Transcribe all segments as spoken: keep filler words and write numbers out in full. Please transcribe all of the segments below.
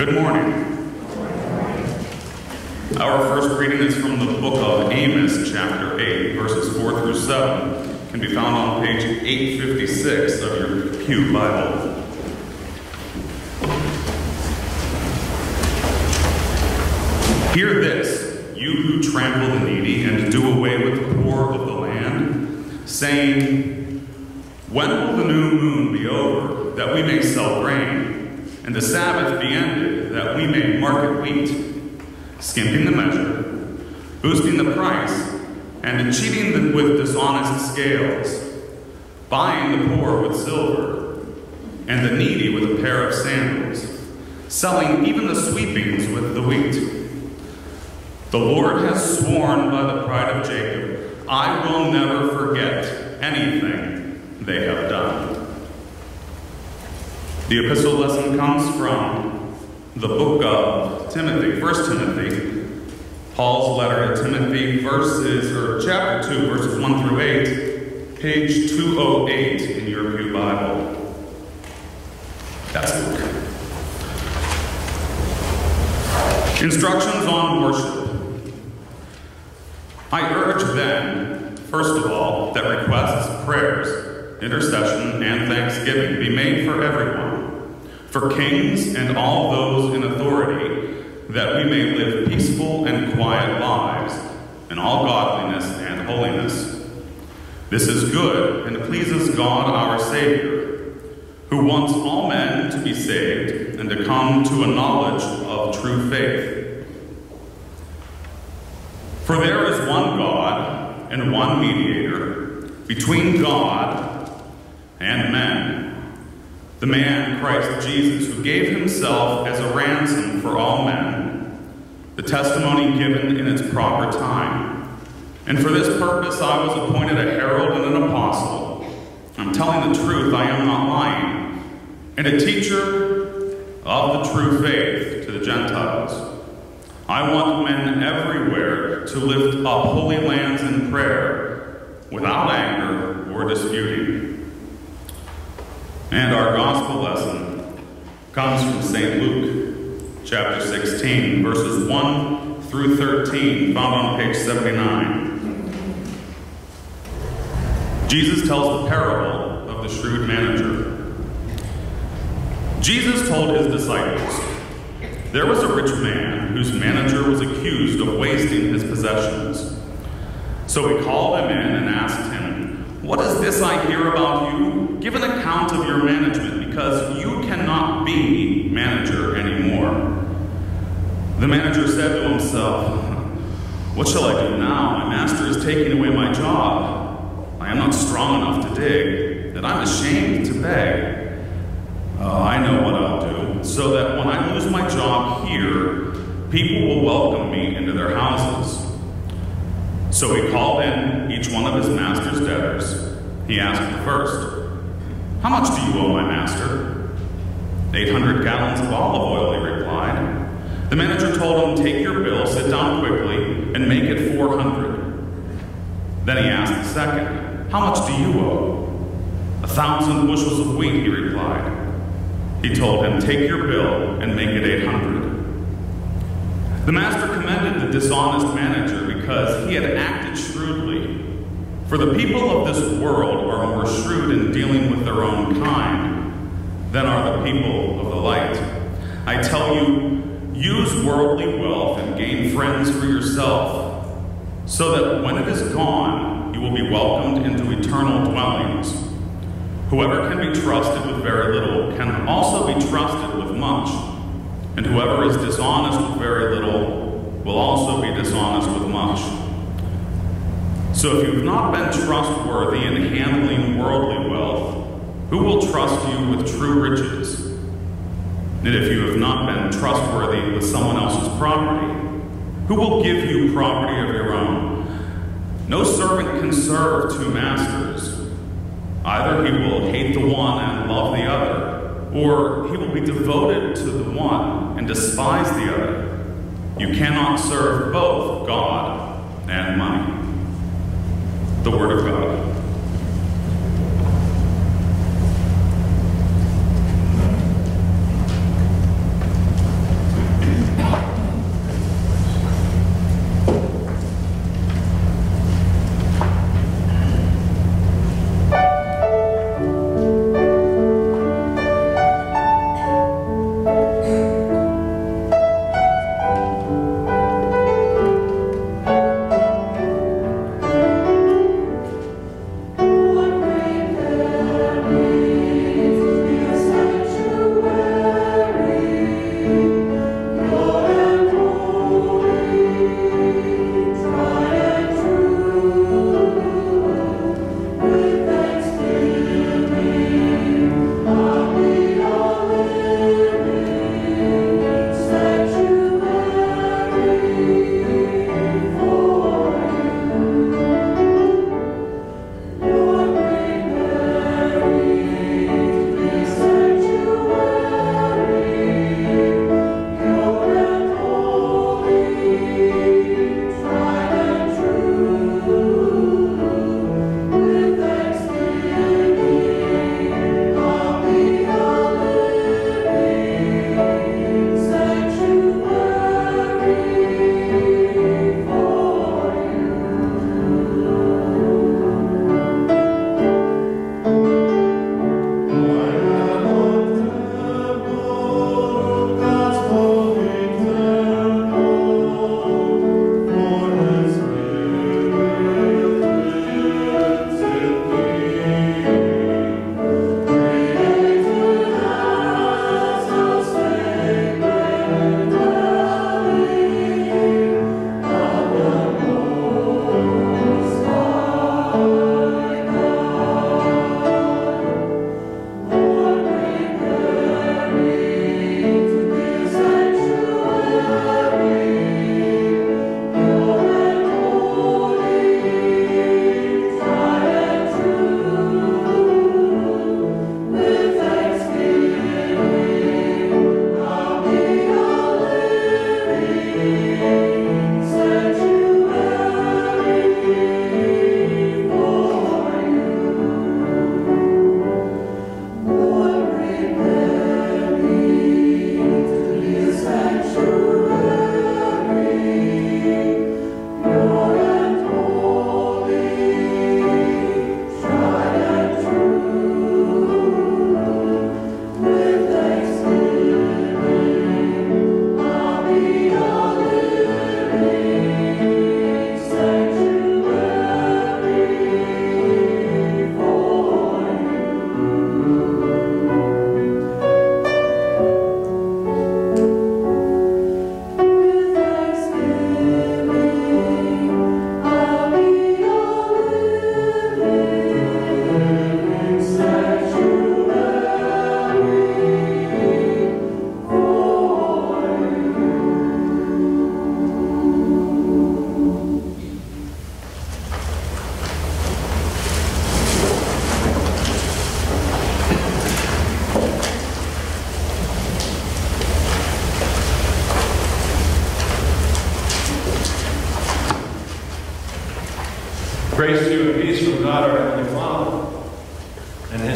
Good morning. Our first reading is from the book of Amos, chapter eight, verses four through seven. Can be found on page eight fifty-six of your Pew Bible. Hear this, you who trample the needy and do away with the poor of the land, saying, when will the new moon be over, that we may sell grain, and the Sabbath be ended, that we may market wheat, skimping the measure, boosting the price, and cheating them with dishonest scales, buying the poor with silver, and the needy with a pair of sandals, selling even the sweepings with the wheat. The Lord has sworn by the pride of Jacob, I will never forget anything they have done. The epistle lesson comes from the book of Timothy, First Timothy, Paul's letter to Timothy, verses, or chapter two, verses one through eight, page two oh eight in your Pew Bible. That's Luke. Instructions on worship. I urge then, first of all, that requests, prayers, intercession, and thanksgiving be made for everyone, for kings and all those in authority, that we may live peaceful and quiet lives in all godliness and holiness. This is good and pleases God our Savior, who wants all men to be saved and to come to a knowledge of true faith. For there is one God and one mediator between God and men, the man Christ Jesus, who gave himself as a ransom for all men, the testimony given in its proper time. And for this purpose I was appointed a herald and an apostle. I'm telling the truth, I am not lying, and a teacher of the true faith to the Gentiles. I want men everywhere to lift up holy lands in prayer, without anger or disputing. And our gospel lesson comes from Saint Luke, chapter sixteen, verses one through thirteen, found on page seventy-nine. Jesus tells the parable of the shrewd manager. Jesus told his disciples, there was a rich man whose manager was accused of wasting his possessions. So he called him in and asked him, what is this I hear about you? Give an account of your management, because you cannot be manager anymore. The manager said to himself, what shall I do now? My master is taking away my job. I am not strong enough to dig, and I'm ashamed to beg. Oh, I know what I'll do, so that when I lose my job here, people will welcome me into their houses. So he called in each one of his master's debtors. He asked the first, how much do you owe my master? Eight hundred gallons of olive oil, he replied. The manager told him, take your bill, sit down quickly, and make it four hundred. Then he asked the second, how much do you owe? A thousand bushels of wheat, he replied. He told him, take your bill and make it eight hundred. The master commended the dishonest manager because he had acted shrewdly. For the people of this world are more shrewd in dealing with their own kind than are the people of the light. I tell you, use worldly wealth and gain friends for yourself, so that when it is gone, you will be welcomed into eternal dwellings. Whoever can be trusted with very little can also be trusted with much, and whoever is dishonest with very little will also be dishonest with much. So if you have not been trustworthy in handling worldly wealth, who will trust you with true riches? And if you have not been trustworthy with someone else's property, who will give you property of your own? No servant can serve two masters. Either he will hate the one and love the other, or he will be devoted to the one and despise the other. You cannot serve both God and money. The Word of God.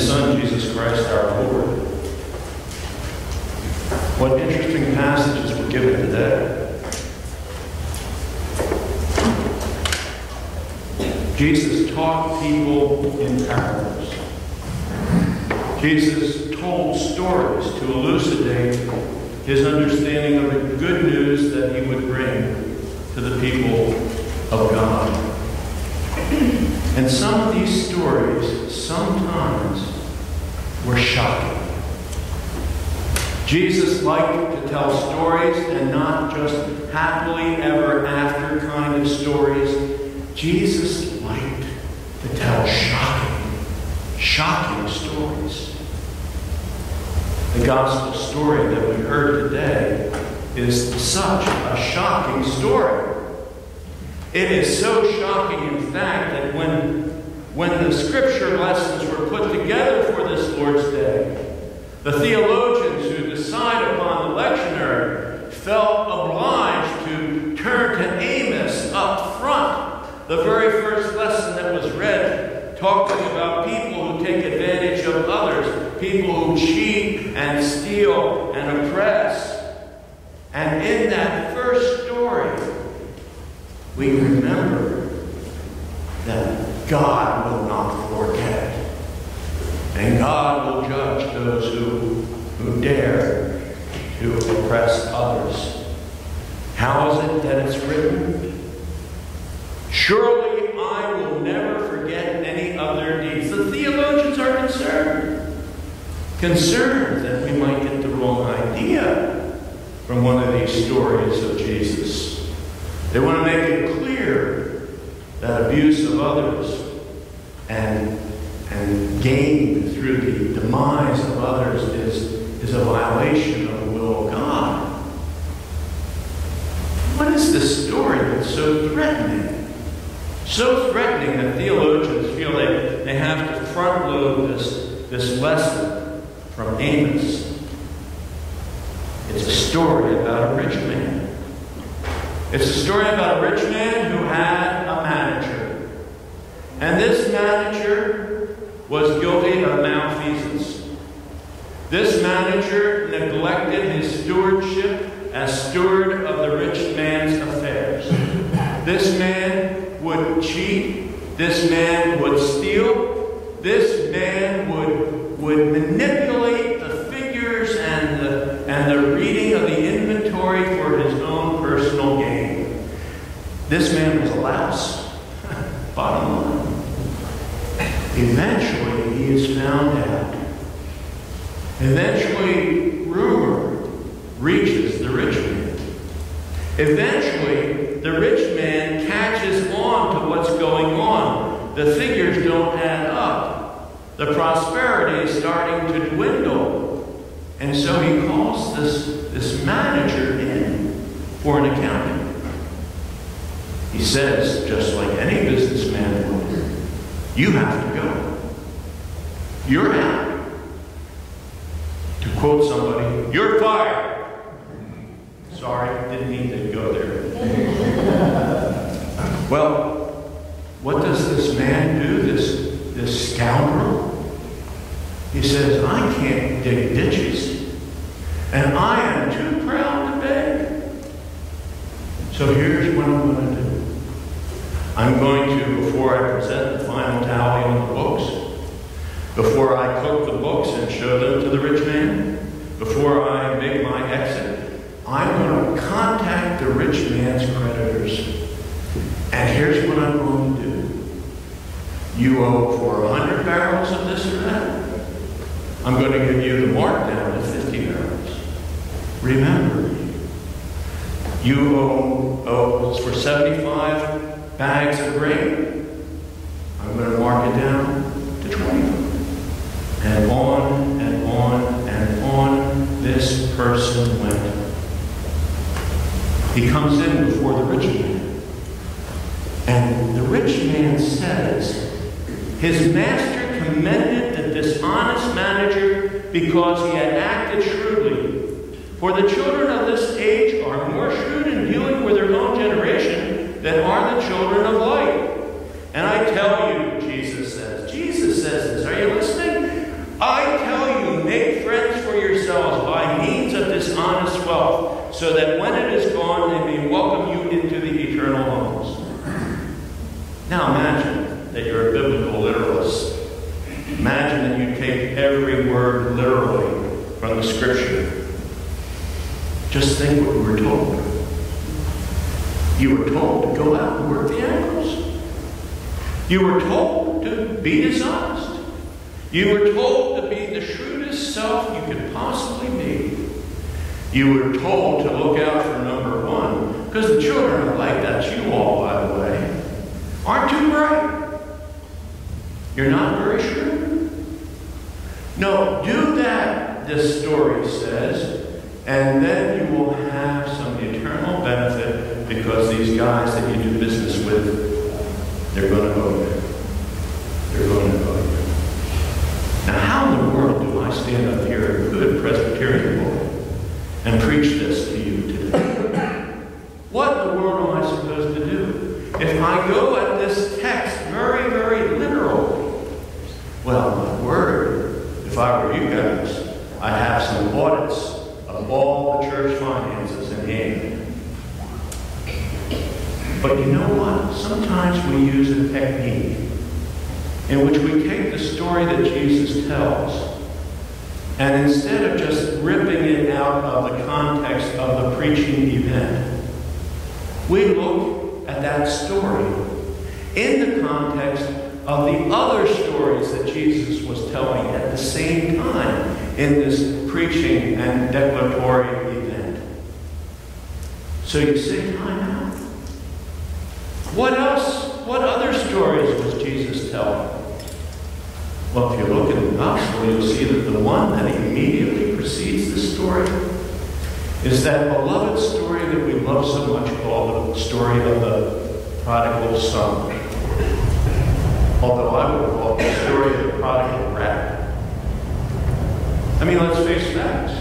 His Son, Jesus Christ, our Lord. What interesting passages were given today. Jesus taught people in parables. Jesus told stories to elucidate his understanding of the good news that he would bring to the people of God. And some of these stories sometimes were shocking. Jesus liked to tell stories, and not just happily ever after kind of stories. Jesus liked to tell shocking, shocking stories. The gospel story that we heard today is such a shocking story. It is so shocking, in fact, that when, when the scripture lessons were put together for this Lord's Day, the theologians who decide upon the lectionary felt obliged to turn to Amos up front. The very first lesson that was read talking about people who take advantage of others, people who cheat and steal and oppress. And in that first story, we remember that God will not forget. And God will judge those who, who dare to oppress others. How is it that it's written? Surely I will never forget any of their deeds. The theologians are concerned. Concerned that we might get the wrong idea from one of these stories of Jesus. They want to make it clear that abuse of others and, and gain through the demise of others is, is a violation of the will of God. What is this story that's so threatening? So threatening that theologians feel they, they have to front load this, this lesson from Amos. It's a story about a rich man. It's a story about a rich man who had a manager. And this manager was guilty of malfeasance. This manager neglected his stewardship as steward of the rich man's affairs. This man would cheat. This man would steal. This man would, would manipulate the figures and the, and the reading of the inventory for his own personal gain. This man was a louse. Bottom line. Eventually, he is found out. Eventually, rumor reaches the rich man. Eventually, the rich man catches on to what's going on. The figures don't add up. The prosperity is starting to dwindle. And so he calls this, this manager in for an accounting. He says, just like any businessman would, you have to go. You're out. To quote somebody, you're fired. Sorry, didn't mean to go there. Well, what does this man do, this, this scoundrel? He says, I can't dig ditches, and I am too proud to beg. So here's what I'm going to do. I'm going to, before I present the final tally on the books, before I cook the books and show them to the rich man, before I make my exit, I'm going to contact the rich man's creditors. And here's what I'm going to do. You owe for one hundred barrels of this or that. I'm going to give you the markdown to fifty barrels. Remember, you owe, owe for seventy-five bags of grain. I'm going to mark it down to twenty-five. And on and on and on this person went. He comes in before the rich man. And the rich man says, his master commended the dishonest manager because he had acted shrewdly. For the children of this age are more shrewd in dealing with their own generation than are the children of light. And I tell you, Jesus says, Jesus says this, are you listening? every word literally from the Scripture. Just think what we were told. You were told to go out and work the animals. You were told to be dishonest. You were told to be the shrewdest self you could possibly be. You were told to look out for number one, because the children are like, that's you all, by the way, aren't too bright. You're not very shrewd. No, do that, this story says, and then you will have some eternal benefit, because these guys that you do business with, they're going to owe you. They're going to owe you. Now, how in the world do I stand up here, a good Presbyterian boy, and preach this to you today? What in the world am I supposed to do? If I go at this text very, very literal, well, my word, if I were you guys, I'd have some audits of all the church finances in hand. But you know what? Sometimes we use a technique in which we take the story that Jesus tells, and instead of just ripping it out of the context of the preaching event, we look at that story in the context of the other stories that Jesus was telling at the same time in this preaching and declaratory event. So you say, time out. What else? What other stories was Jesus telling? Well, if you look at the gospel, you'll see that the one that immediately precedes the story is that beloved story that we love so much called the story of the prodigal son. Although I would call it the story of the prodigal rat. I mean, let's face facts.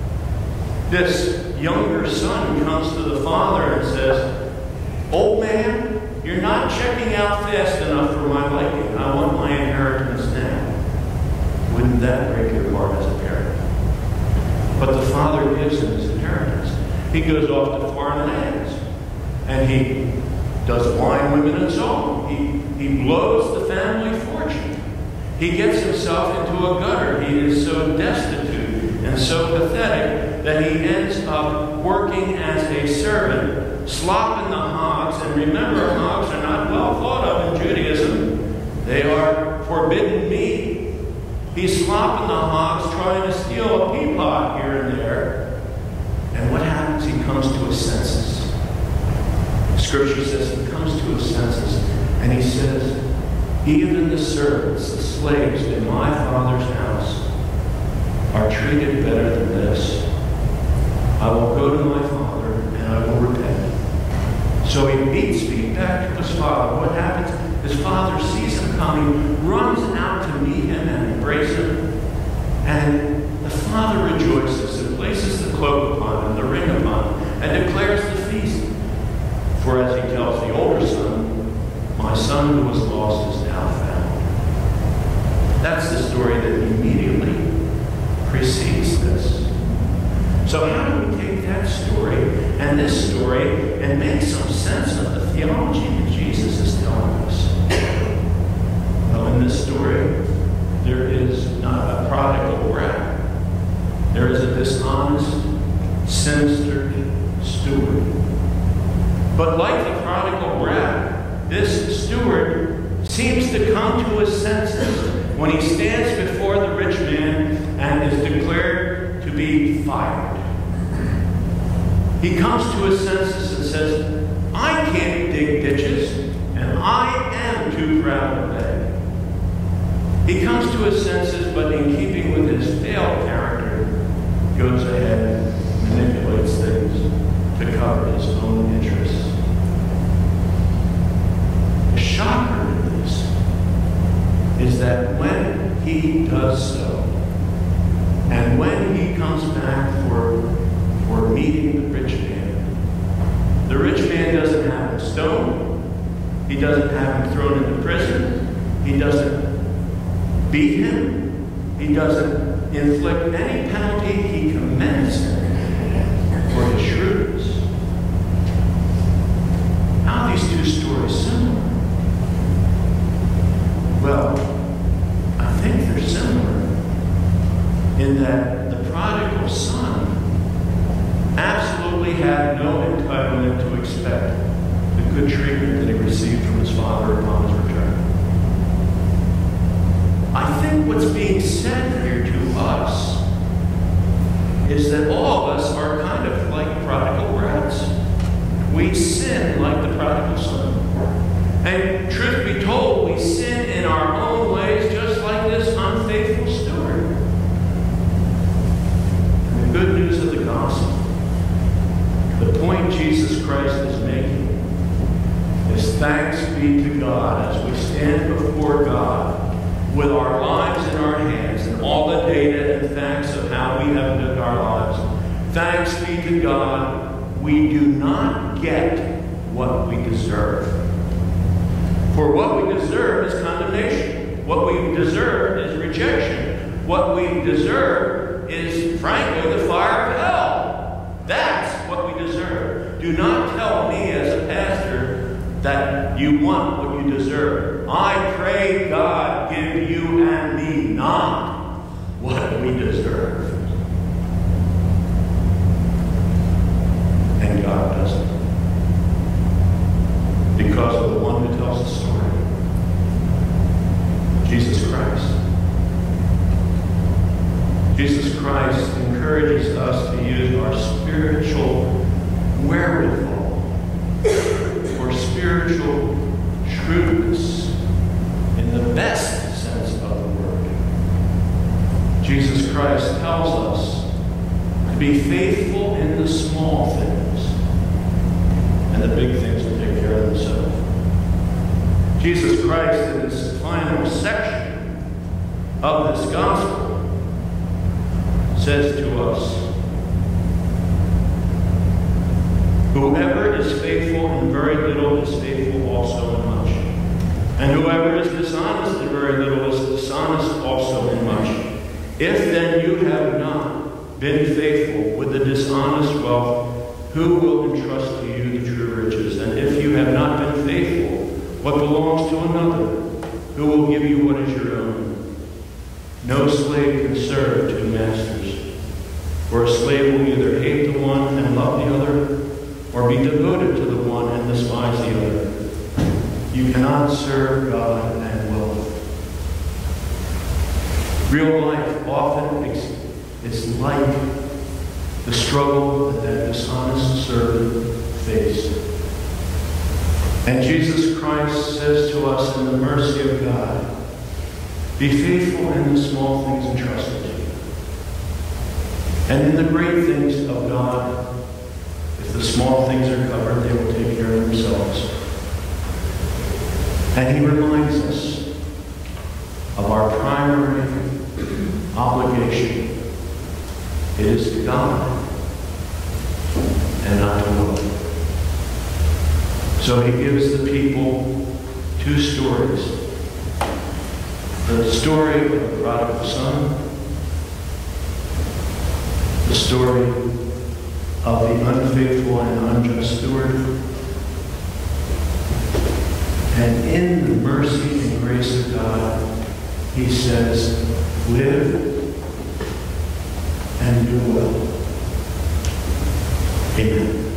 This younger son comes to the father and says, "Old man, you're not checking out fast enough for my liking. I want my inheritance now." Wouldn't that break your heart as a parent? But the father gives him his inheritance. He goes off to foreign lands, and he does wine, women, and song. He, he blows the family fortune. He gets himself into a gutter. He is so destitute and so pathetic that he ends up working as a servant, slopping the hogs. And remember, hogs are not well thought of in Judaism. They are forbidden meat. He's slopping the hogs, trying to steal a teapot here and there. And what happens? He comes to his senses. Scripture says he comes to his senses, and he says, "Even the servants, the slaves in my Father's house are treated better than this. I will go to my Father, and I will repent." So he beats feet back to his father. What happens? His father sees him coming, runs out to meet him and embrace him. And the father rejoices and places the cloak upon him, the ring upon him, and declares the feast. For as he tells the older son, "My son who was lost is now found." That's the story that immediately precedes this. So how do we take that story and this story and make some sense of the theology that Jesus is telling us? Well, in this story, there is not a prodigal brat. There is a dishonest, sinister steward. But like the prodigal brat, this steward seems to come to his senses when he stands before the rich man and is declared to be fired. He comes to his senses and says, "I can't dig ditches, and I am too proud to beg." He comes to his senses, but in keeping with his failed character, goes ahead and manipulates things to cover his own interests. The shocker in this is that when he does so, and when he comes back for, for meeting the rich man, the rich man doesn't have him stoned, he doesn't have him thrown into prison, he doesn't beat him, he doesn't inflict any penalty, he commends him for his shrewdness. How are these two stories similar? Well, I think they're similar in that the prodigal son absolutely had no entitlement to expect the good treatment that he received from his father upon his return. I think what's being said here to us is that all of us are kind of like prodigal brats. We sin like the prodigal son. And truth be told, we sin in our own ways just like this unfaithful steward. And the good news of the gospel, the point Jesus Christ is making, is thanks be to God as we stand before God with our lives in our hands and all the data and facts of how we have lived our lives. Thanks be to God, we do not get what we deserve. For what we deserve is condemnation. What we deserve is rejection. What we deserve is, frankly, the fire of hell. That's what we deserve. Do not tell me as a pastor that you want what you deserve. I pray God give you and me not what we deserve. And God doesn't. Because of the one who tells the story, Jesus Christ. Jesus Christ encourages us to use our spiritual wherewithal or spiritual shrewdness in the best sense of the word. Jesus Christ tells us to be faithful in the small things, and the big things will take care of themselves. Jesus Christ, in this final section of this gospel, says to us, whoever is faithful in very little is faithful also in much. And whoever is dishonest in very little is dishonest also in much. If then you have not been faithful with the dishonest wealth, who will entrust to you the true riches? And if you have not been faithful, what belongs to another, who will give you what is your own? No slave can serve two masters. For a slave will either hate the one and love the other, or be devoted to the one and despise the other. You cannot serve God and wealth. Real life often is like the struggle that that dishonest servant faced. And Jesus Christ says to us in the mercy of God, be faithful in the small things entrusted to you. And in the great things of God, if the small things are covered, they will take care of themselves. And he reminds us of our primary obligation. It is to God and not to world. So he gives the people two stories. The story of the prodigal son, the story of the unfaithful and unjust steward. And in the mercy and grace of God, he says, live and do well. Amen.